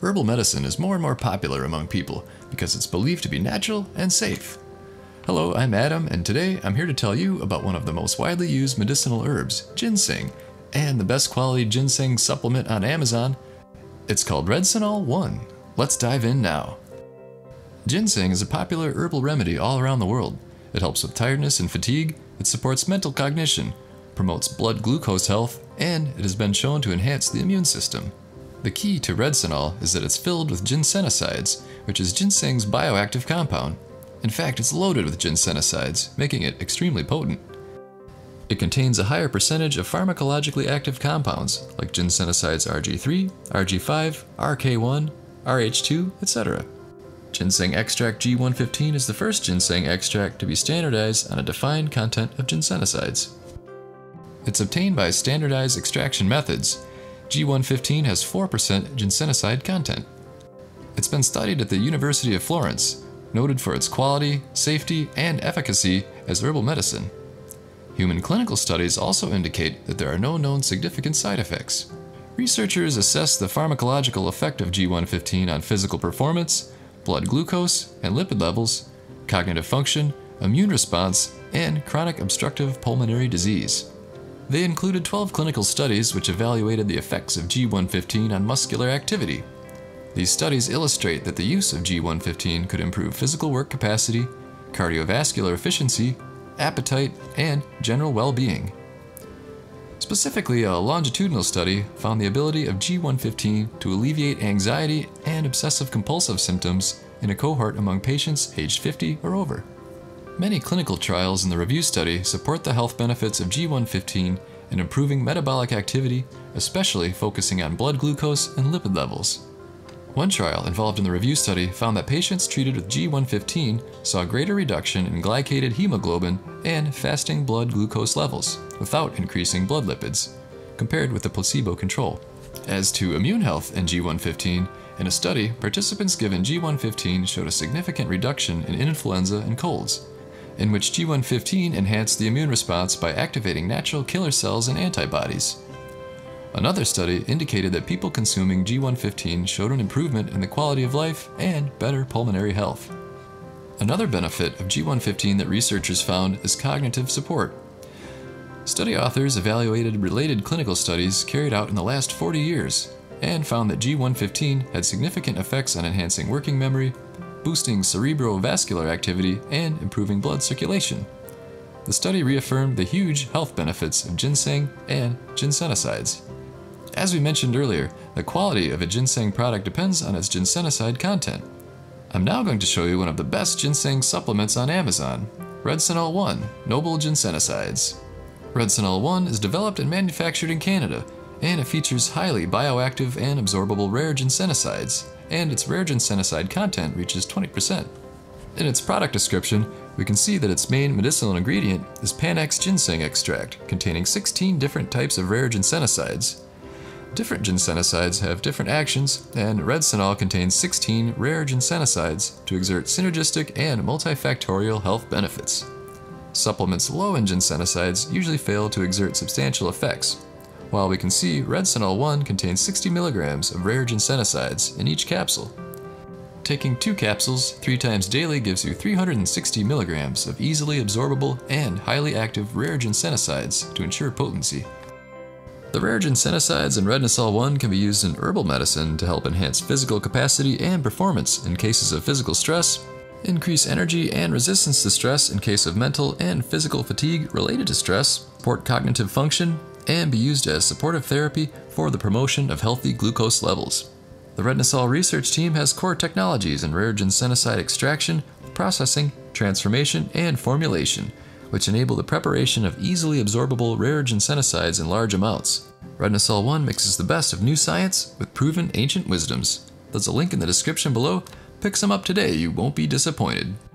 herbal medicine is more and more popular among people because it's believed to be natural and safe. Hello, I'm Adam, and today I'm here to tell you about one of the most widely used medicinal herbs, ginseng, and the best quality ginseng supplement on Amazon. It's called Redsenol 1. Let's dive in now. Ginseng is a popular herbal remedy all around the world. It helps with tiredness and fatigue, it supports mental cognition, promotes blood glucose health, and it has been shown to enhance the immune system. The key to Redsenol is that it's filled with ginsenosides, which is ginseng's bioactive compound. In fact, it's loaded with ginsenosides, making it extremely potent. It contains a higher percentage of pharmacologically active compounds, like ginsenosides Rg3, Rg5, Rk1, Rh2, etc. Ginseng Extract G115 is the first ginseng extract to be standardized on a defined content of ginsenosides. It's obtained by standardized extraction methods. G115 has 4% ginsenoside content. It's been studied at the University of Florence, noted for its quality, safety, and efficacy as herbal medicine. Human clinical studies also indicate that there are no known significant side effects. Researchers assess the pharmacological effect of G115 on physical performance, blood glucose and lipid levels, cognitive function, immune response, and chronic obstructive pulmonary disease. They included 12 clinical studies which evaluated the effects of G115 on muscular activity. These studies illustrate that the use of G115 could improve physical work capacity, cardiovascular efficiency, appetite, and general well-being. Specifically, a longitudinal study found the ability of G115 to alleviate anxiety and obsessive-compulsive symptoms in a cohort among patients aged 50 or over. Many clinical trials in the review study support the health benefits of G115 in improving metabolic activity, especially focusing on blood glucose and lipid levels. One trial involved in the review study found that patients treated with G115 saw greater reduction in glycated hemoglobin and fasting blood glucose levels without increasing blood lipids, compared with the placebo control. As to immune health in G115, in a study, participants given G115 showed a significant reduction in influenza and colds, in which G115 enhanced the immune response by activating natural killer cells and antibodies. Another study indicated that people consuming G115 showed an improvement in the quality of life and better pulmonary health. Another benefit of G115 that researchers found is cognitive support. Study authors evaluated related clinical studies carried out in the last 40 years and found that G115 had significant effects on enhancing working memory, boosting cerebrovascular activity, and improving blood circulation. The study reaffirmed the huge health benefits of ginseng and ginsenosides. As we mentioned earlier, the quality of a ginseng product depends on its ginsenoside content. I'm now going to show you one of the best ginseng supplements on Amazon, Redsenol 1 Noble Ginsenosides. Redsenol 1 is developed and manufactured in Canada, and it features highly bioactive and absorbable rare ginsenosides, and its rare ginsenoside content reaches 20%. In its product description, we can see that its main medicinal ingredient is Panax Ginseng Extract, containing 16 different types of rare ginsenosides. Different ginsenosides have different actions, and Redsenol contains 16 rare ginsenosides to exert synergistic and multifactorial health benefits. Supplements low in ginsenosides usually fail to exert substantial effects, while we can see Redsenol 1 contains 60 milligrams of rare ginsenosides in each capsule. Taking 2 capsules 3 times daily gives you 360 milligrams of easily absorbable and highly active rare ginsenosides to ensure potency. The rare ginsenosides in Redsenol 1 can be used in herbal medicine to help enhance physical capacity and performance in cases of physical stress, increase energy and resistance to stress in case of mental and physical fatigue related to stress, support cognitive function, and be used as supportive therapy for the promotion of healthy glucose levels. The Redsenol research team has core technologies in rare ginsenoside extraction, processing, transformation, and formulation, which enable the preparation of easily absorbable rare ginsenosides in large amounts. Redsenol 1 mixes the best of new science with proven ancient wisdoms. There's a link in the description below. Pick some up today, you won't be disappointed.